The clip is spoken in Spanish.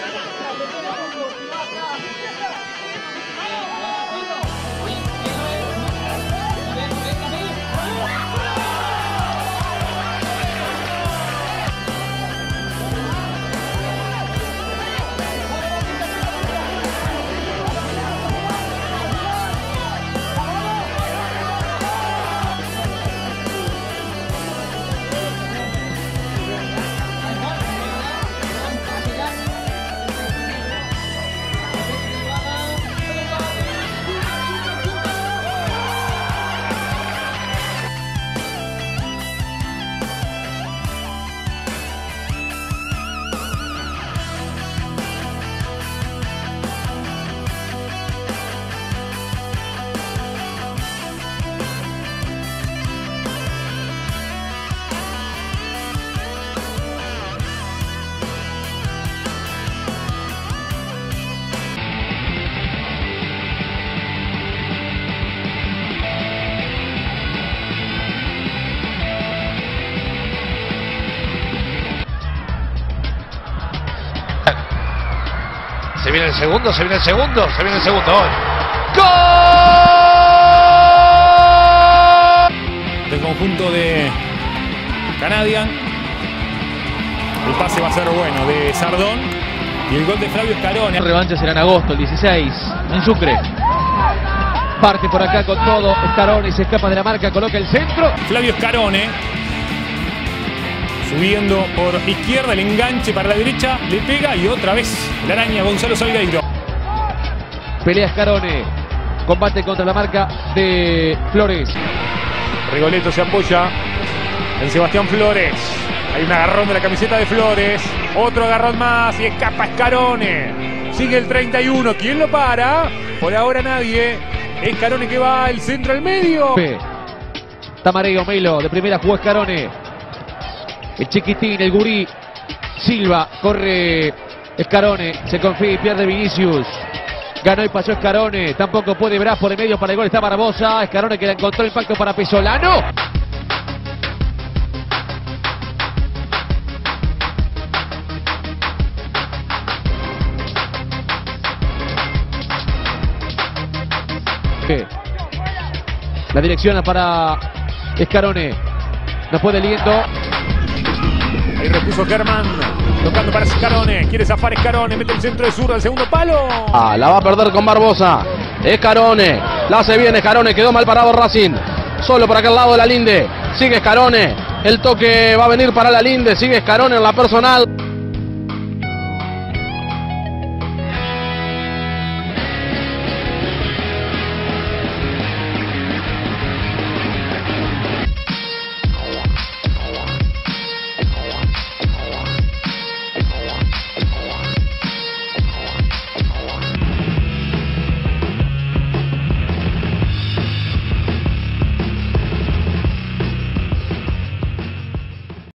Se viene el segundo, se viene el segundo, se viene el segundo. ¡Gol! Del conjunto de Canadian. El pase va a ser bueno de Sardón. Y el gol de Flavio Scarone. La revancha será en agosto, el 16, en Sucre. Parte por acá con todo. Scarone se escapa de la marca, coloca el centro. Flavio Scarone. Subiendo por izquierda, el enganche para la derecha, le pega y otra vez la araña Gonzalo Salgueiro. Pelea Scarone, combate contra la marca de Flores. Rigoletto se apoya en Sebastián Flores. Hay un agarrón de la camiseta de Flores. Otro agarrón más y escapa Scarone. Sigue el 31. ¿Quién lo para? Por ahora nadie. Scarone que va al centro al medio. Tamareo Melo, de primera jugó Scarone. El chiquitín, el gurí, Silva, corre Scarone, se confía y pierde Vinicius. Ganó y pasó Scarone, tampoco puede Brás por el medio para el gol, está Barbosa. Scarone que la encontró, impacto para Pesolano. La dirección para Scarone, no puede Liendo. Ahí repuso Germán, tocando para Scarone, quiere zafar Scarone, mete el centro de zurda al segundo palo. La va a perder con Barbosa. Scarone, la hace bien Scarone, quedó mal parado Racing. Solo por aquel lado de la Linde, sigue Scarone. El toque va a venir para la Linde, sigue Scarone en la personal.